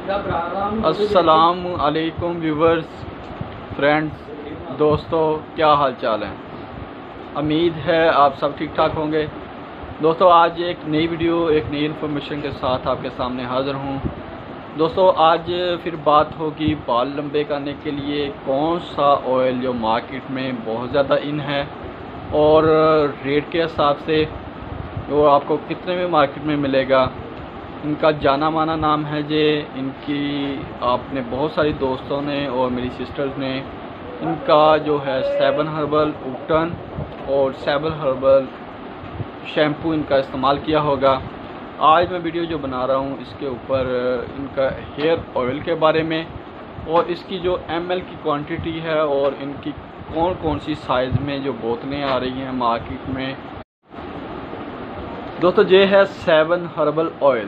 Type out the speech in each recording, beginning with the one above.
السلام علیکم viewers, friends, دوستو، کیا حال چال ہیں؟ امید ہے آپ سب ٹھیک ٹھاک ہوں گے۔ دوستو آج ایک نئی ویڈیو، ایک نئی انفارمیشن کے ساتھ آپ کے سامنے حاضر ہوں۔ دوستو آج پھر بات ہوگی بال لمبے کرنے کے لیے کون سا آئل جو مارکیٹ میں بہت زیادہ ان ہے اور ریٹ کے حساب سے وہ آپ کو کتنے میں مارکیٹ میں ملے گا۔ ان کا جانا مانا نام ہے ان کی آپ نے بہت ساری دوستوں نے اور میری سسٹرز نے ان کا جو ہے 7 ہربل اوپٹن اور 7 ہربل شیمپو ان کا استعمال کیا ہوگا۔ آج میں ویڈیو جو بنا رہا ہوں اس کے اوپر ان کا ہیئر آئل کے بارے میں اور اس کی جو ml کی کوانٹٹی ہے اور ان کی کون کون سی سائز میں جو بوتلیں آ رہی ہیں مارکیٹ میں۔ دوستو یہ ہے 7 ہربل آئل۔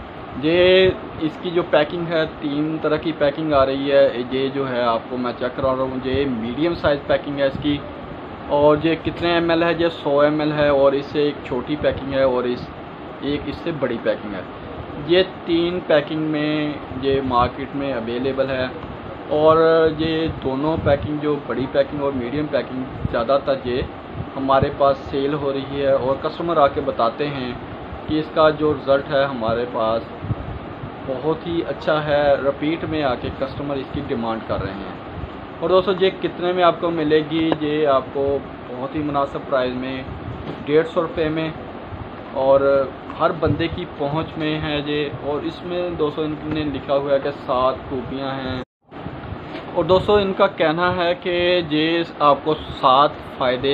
اس کی جو پیکنگ ہے 3 طرح کی پیکنگ آ رہی ہے۔ یہ جو ہے آپ کو میں چیک کرا رہا ہوں، یہ میڈیم سائز پیکنگ ہے اس کی، اور یہ کتنے ml ہے، یہ 100 ml ہے، اور اس سے ایک چھوٹی پیکنگ ہے اور ایک اس سے بڑی پیکنگ ہے۔ یہ 3 پیکنگ میں یہ مارکیٹ میں اویلیبل ہے، اور یہ دونوں پیکنگ جو بڑی پیکنگ اور میڈیم پیکنگ زیادہ تر یہ ہمارے پاس سیل ہو رہی ہے، اور کسٹمر آ کے بتاتے ہیں کہ اس کا جو رزلٹ ہے ہمارے پاس بہت ہی اچھا ہے۔ رپیٹ میں آ کے کسٹمر اس کی ڈیمانڈ کر رہے ہیں۔ اور دوستو یہ کتنے میں آپ کو ملے گی؟ یہ آپ کو بہت ہی مناسب پرائز میں 150 روپے میں اور ہر بندے کی پہنچ میں ہے اور اس میں دوستو ان نے لکھا ہوا ہے کہ 7 خوبیاں ہیں، اور دوستو ان کا کہنا ہے کہ یہ آپ کو 7 فائدے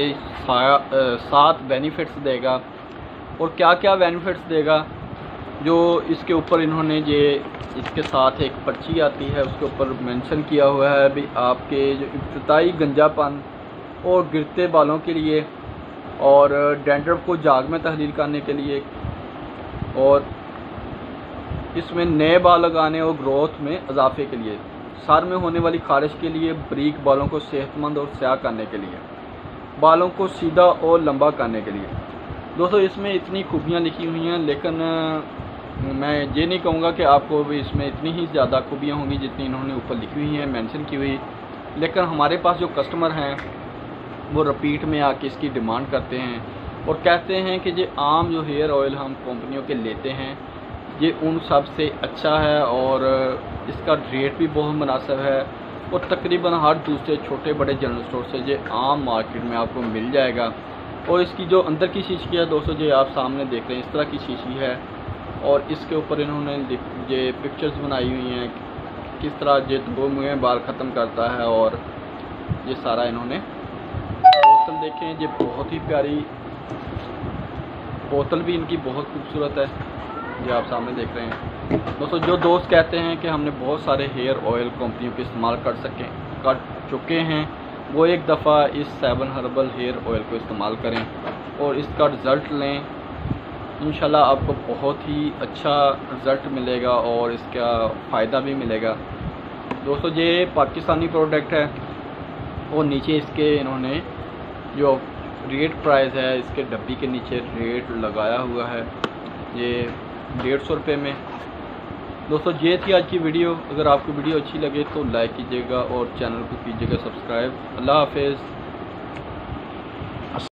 7 بینیفٹس دے گا۔ اور کیا کیا بینیفٹس دے گا جو اس کے اوپر انہوں نے اس کے ساتھ ایک پرچی آتی ہے اس کے اوپر مینشن کیا ہوا ہے بھی آپ کے جو ابتدائی گنجا پن اور گرتے بالوں کے لیے، اور ڈینڈرف کو جاگ میں تحلیل کرنے کے لیے، اور اس میں نئے بال لگانے اور گروتھ میں اضافے کے لیے، سر میں ہونے والی خارش کے لیے، بریک بالوں کو صحت مند اور سیاہ کرنے کے لیے، بالوں کو سیدھا اور لمبا کرنے کے لیے۔ دوستو اس میں اتنی خوبیاں لکھی ہوئی ہیں، لیکن میں یہ نہیں کہوں گا کہ آپ کو بھی اس میں اتنی ہی زیادہ خوبیاں ہوں گی جتنی انہوں نے اوپر لکھی ہوئی ہیں، مینشن کی ہوئی، لیکن ہمارے پاس جو کسٹمر ہیں وہ رپیٹ میں آ کے اس کی ڈیمانڈ کرتے ہیں اور کہتے ہیں کہ یہ عام جو ہیئر آئل ہم کمپنیوں کے لیتے ہیں یہ ان سب سے اچھا ہے، اور اس کا ریٹ بھی بہت مناسب ہے، اور تقریباً ہر دوسرے چھوٹے بڑے جنرل اسٹور سے یہ عام مارکیٹ میں آپ کو مل جائے گا۔ اور اس کی جو اندر کی شیشی ہے دوستو یہ آپ سامنے دیکھ رہے ہیں، اس طرح کی شیشی ہے، اور اس کے اوپر انہوں نے یہ پکچرز بنائی ہوئی ہیں کس طرح یہ 2 منہ بال ختم کرتا ہے، اور یہ سارا انہوں نے بوتل دیکھیں، یہ بہت ہی پیاری بوتل بھی ان کی بہت خوبصورت ہے، یہ آپ سامنے دیکھ رہے ہیں۔ دوستو جو دوست کہتے ہیں کہ ہم نے بہت سارے ہیئر آئل کمپنیوں کے استعمال کر چکے ہیں وہ ایک دفعہ اس 7 ہربل ہیئر آئل کو استعمال کریں اور اس کا رزلٹ لیں، انشاءاللہ آپ کو بہت ہی اچھا رزلٹ ملے گا اور اس کا فائدہ بھی ملے گا۔ دوستو یہ پاکستانی پروڈکٹ ہے، اور نیچے اس کے انہوں نے جو ریٹ پرائز ہے اس کے ڈبی کے نیچے ریٹ لگایا ہوا ہے، یہ 150 روپے میں۔ دوستو یہ تھی آج کی ویڈیو۔ اگر آپ کو ویڈیو اچھی لگے تو لائک کیجیے گا اور چینل کو کیجیے گا سبسکرائب۔ اللہ حافظ۔